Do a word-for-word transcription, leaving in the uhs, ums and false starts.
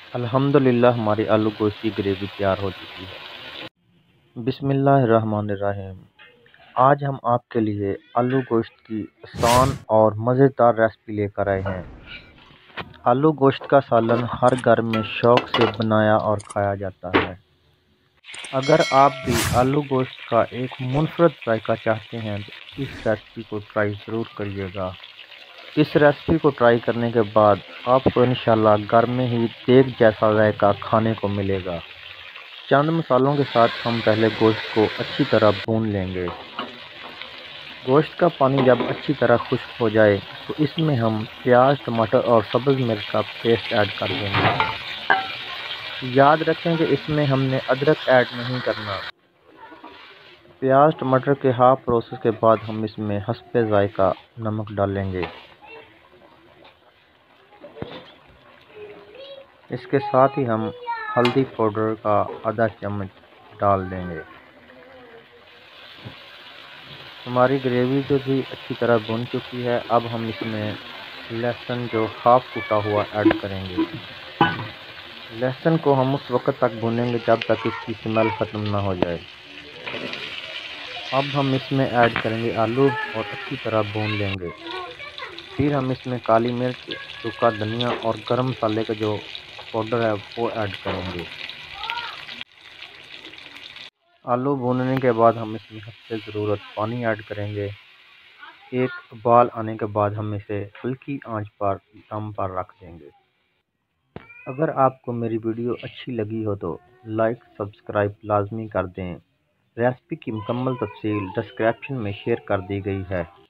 अल्हम्दुलिल्लाह हमारी आलू गोश्त की ग्रेवी तैयार हो चुकी है। बिस्मिल्लाहिर्रहमानिर्रहीम। आज हम आपके लिए आलू गोश्त की आसान और मज़ेदार रेसिपी लेकर आए हैं। आलू गोश्त का सालन हर घर में शौक से बनाया और खाया जाता है। अगर आप भी आलू गोश्त का एक मुनफरद जायका चाहते हैं तो इस रेसिपी को ट्राई ज़रूर करिएगा। इस रेसिपी को ट्राई करने के बाद आपको इंशाल्लाह घर में ही देग जैसा जायका खाने को मिलेगा। चंद मसालों के साथ हम पहले गोश्त को अच्छी तरह भून लेंगे। गोश्त का पानी जब अच्छी तरह खुश्क हो जाए तो इसमें हम प्याज, टमाटर और सब्ज़ मिर्च का पेस्ट ऐड कर देंगे। याद रखें कि इसमें हमने अदरक ऐड नहीं करना। प्याज टमाटर के हाफ प्रोसेस के बाद हम इसमें हस्बे जायका नमक डालेंगे। इसके साथ ही हम हल्दी पाउडर का आधा चम्मच डाल देंगे। हमारी ग्रेवी जो भी अच्छी तरह भुन चुकी है, अब हम इसमें लहसुन जो हाफ कूटा हुआ ऐड करेंगे। लहसुन को हम उस वक्त तक भूनेंगे जब तक इसकी स्मेल ख़त्म ना हो जाए। अब हम इसमें ऐड करेंगे आलू और अच्छी तरह भून लेंगे। फिर हम इसमें काली मिर्च, सूखा धनिया और गरम मसाले का जो पाउडर है वो ऐड करेंगे। आलू भूनने के बाद हम इसमें हस्बे ज़रूरत पानी ऐड करेंगे। एक उबाल आने के बाद हम इसे हल्की आंच पर दम पर रख देंगे। अगर आपको मेरी वीडियो अच्छी लगी हो तो लाइक सब्सक्राइब लाजमी कर दें। रेसिपी की मुकम्मल तफसील डिस्क्रिप्शन में शेयर कर दी गई है।